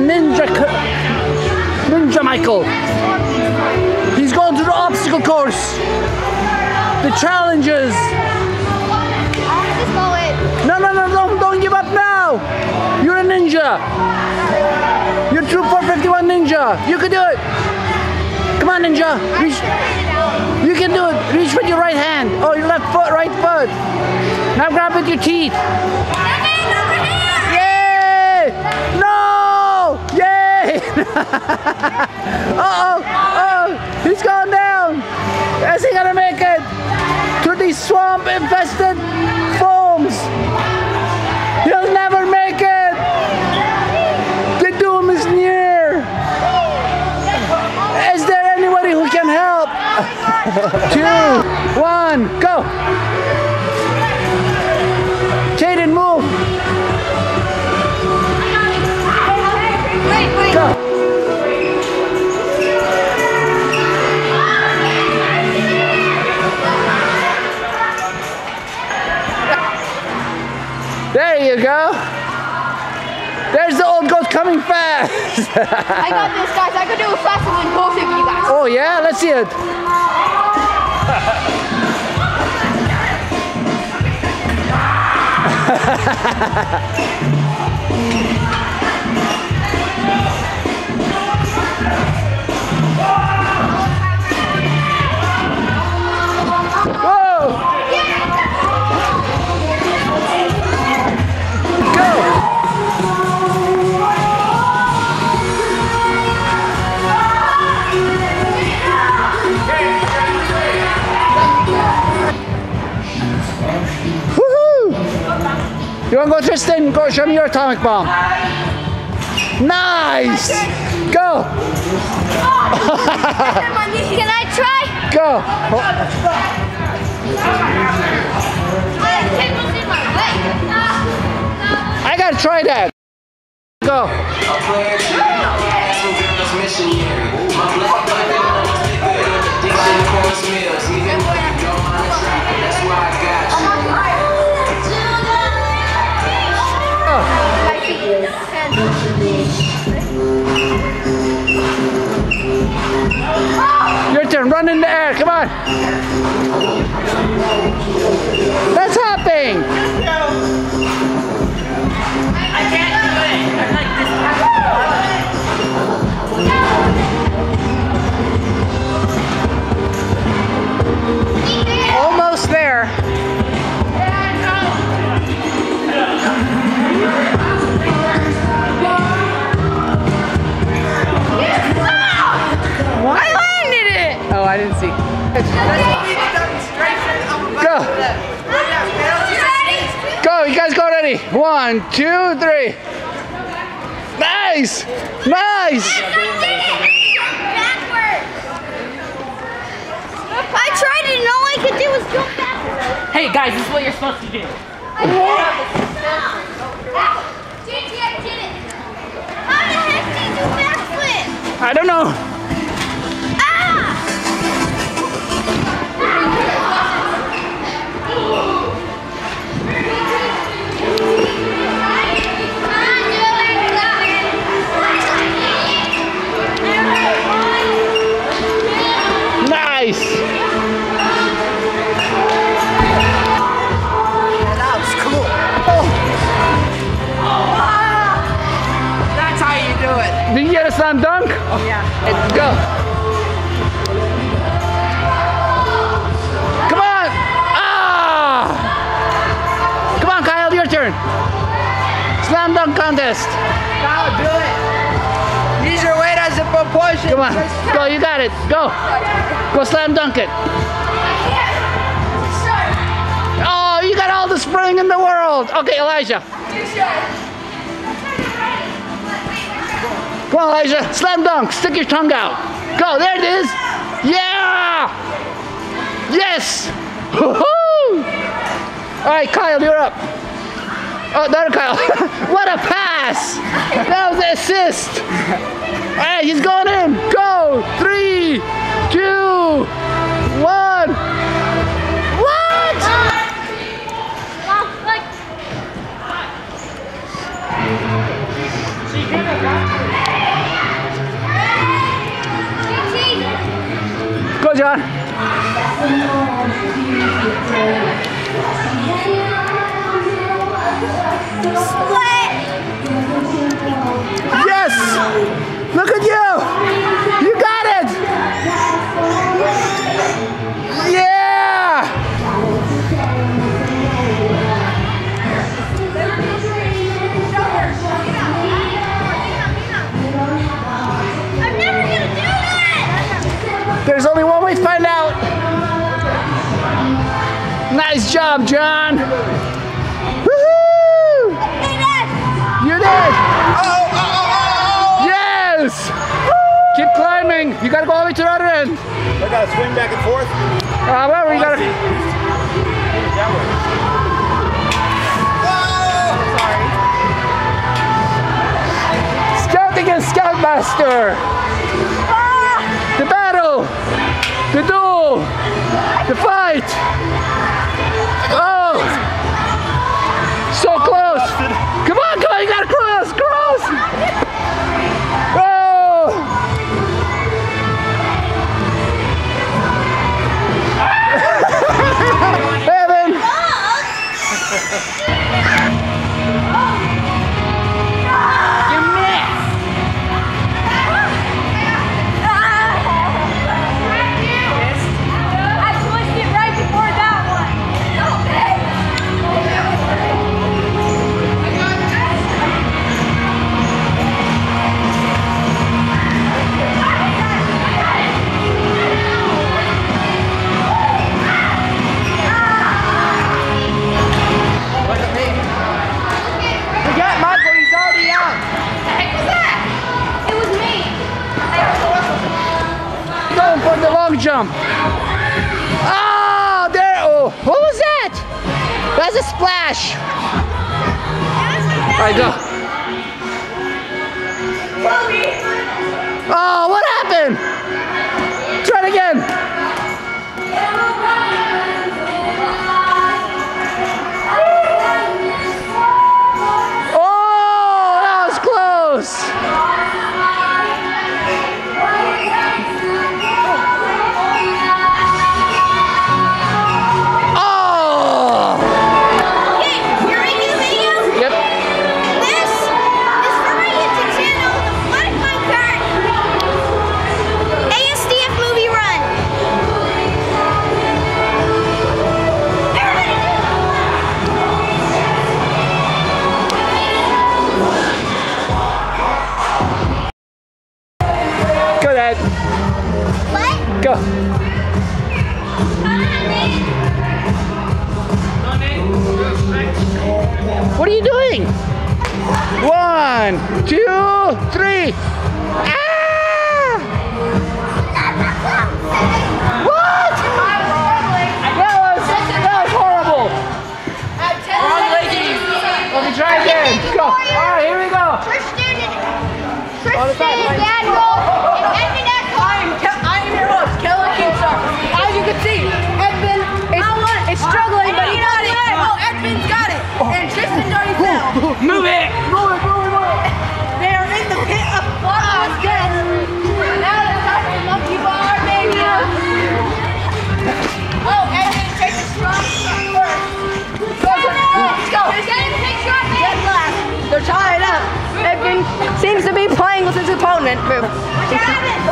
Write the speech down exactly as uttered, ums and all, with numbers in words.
Ninja, Ninja Michael. He's going to the obstacle course. The challenges. No, no, no, don't, don't give up now. You're a ninja. You're Troop four fifty-one Ninja. You can do it. Come on, Ninja. Reach. You can do it. Reach with your right hand. Oh, your left foot, right foot. Now grab with your teeth. Yay! No! Yay! Uh-oh. Uh-oh. He's going down. Is he gonna make it? Through these swamp-infested foams. He'll never make it. The doom is near. Is there anybody who can help? Two, one, go. Jaden, move. Wait, wait. Go. There you go. There's the old goat coming fast. I got this, guys. I could do it faster than both of you guys. Oh yeah, let's see it. You want to go, Tristan? Go show me your atomic bomb. Nice! Go! Can I try? Go! I gotta try that. Go! Your turn, run in the air, come on. That's hopping. I can't do it. I like this. Almost there. What? I landed it! Oh, I didn't see. Go! Go, you guys go ready. One, two, three. Nice! Nice! I tried it and all I could do was jump backwards. Hey guys, this is what you're supposed to do. I did it. I did it. How the heck do you do backflip? I don't know. Nice! That was cool. Oh. That's how you do it. Did you get a slam dunk? Oh yeah. Let's go. Come on! Ah! Come on, Kyle, your turn. Slam dunk contest. Kyle, do it. Use your weight as a proportion. Come on, go, you got it. Go. Go slam dunk it. Oh, you got all the spring in the world. Okay, Elijah. Come on, Elijah. Slam dunk. Stick your tongue out. Go. There it is. Yeah. Yes. Woohoo. All right, Kyle, you're up. Oh, there, Kyle. What a pass. That was an assist. All right, he's going in. Go. Three, two, one. What? Well, like... Yes! Look at you! You got it! Yeah! I'm never gonna do that! There's only one way to find out. Nice job, John. Woohoo! Hey, Dad! You did! Yes! Keep climbing. You gotta go all the way to the other end. I gotta swing back and forth. Uh, well, we gotta. Scout against Scoutmaster. The battle. The duel. The fight. Oh! So close. Come on, come on, you gotta cross, cross. Oh! Evan! You missed! I switched it right before that one. Forget Michael, he's already out. It was me. Going for the long jump. Oh, there. Oh, what was that? That's a splash. All right, go. Oh, what happened? Try it again. Oh, that was close. Oh! Okay, you're making a video? Yep. This is for my YouTube channel, the Flooded Minecart A S D F movie run. Everybody Go, Dad. What? Go. What are you doing? One, two, three. Ah! What? That was, that was horrible. Wrong leggy. Let me try again. Go. All right, here we go. Tristan and On the Tristan side. and Daniel and Edmund at I am, Ke- I am your host, Keller Kingstar. As you can see, Edmund is, is struggling, but he got it. Oh, Edmund's got it. And Tristan already fell. Move it. Move it, move it, move it. They are in the pit of bottomless death. Now they're talking monkey bar, baby. Oh, Edmund, take the strong first. Go, let's go. Dead last. They're tied up. Edmund seems to be playing with his opponent. Move. What happened?